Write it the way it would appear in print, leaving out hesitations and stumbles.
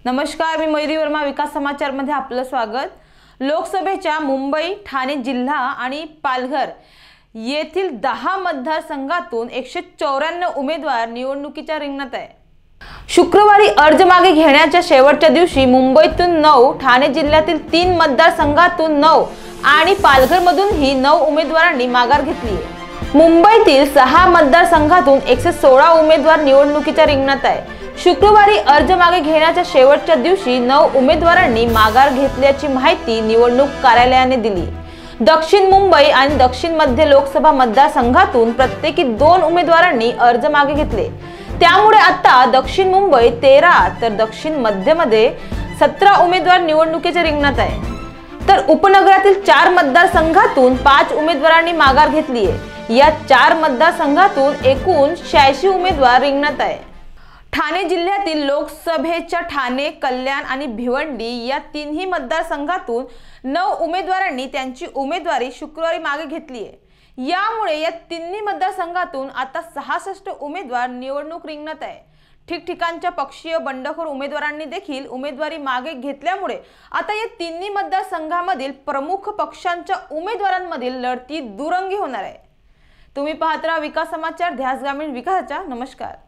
नमस्कार, मी मयुरी वर्मा. विकास समाचार मध्ये आपलं स्वागत. लोकसभेच्या मुंबई, ठाणे जिल्हा आणि पालघर येथील 10 मतदारसंघातून 194 उमेदवार निवडणुकीच्या रिंगणात आहे. शुक्रवारी अर्ज मागे घेण्याच्या शेवटच्या दिवशी मुंबईतून 9, ठाणे जिल्ह्यातील 3 मतदारसंघातून 9 आणि पालघरमधूनही 9 उमेदवारांनी माघार घेतली आहे. मुंबईतील 6 मतदारसंघातून 116 उमेदवार निवडणुकीच्या रिंगणात आहे. शुक्रवारी अर्ज मागे घेण्याच्या शेवटच्या दिवशी 9 उमेदवारांनी माघार घेतल्याची माहिती निवडणूक कार्यालयाने दिली. दक्षिण मुंबई आणि दक्षिण मध्य लोकसभा मतदारसंघातून प्रत्येकी 2 उमेदवारांनी अर्ज मागे घेतले. त्यामुळे आता दक्षिण मुंबई 13 तर दक्षिण मध्यमध्ये 17 उमेदवार निवडणुकीच्या रिंगणात आहे. तर उपनगरातील 4 मतदारसंघातून 5 उमेदवारांनी माघार घेतली आहे. या 4 मतदारसंघातून एकूण 86 उमेदवार रिंगणात आहे. ठाणे जिल्ह्यातील लोकसभेच्या ठाणे, कल्याण आणि भिवंडी या 3ही मतदारसंघातून 9 उमेदवारांनी त्यांची उमेदवारी शुक्रवारी मागे घेतली आहे. यामुळे या 3ही मतदारसंघातून आता 66 उमेदवार निवडणूक रिंगणात आहे. ठिकठिकाणच्या पक्षीय बंडखोर उमेदवारांनी देखील उमेदवारी मागे घेतल्यामुळे आता या 3ही मतदारसंघामधील प्रमुख पक्षांच्या उमेदवारांमधील लढती दुरंगी होणार आहे. तुम्ही पाहत राहा विकास समाचार, ध्यास ग्रामीण विकासाचा. नमस्कार.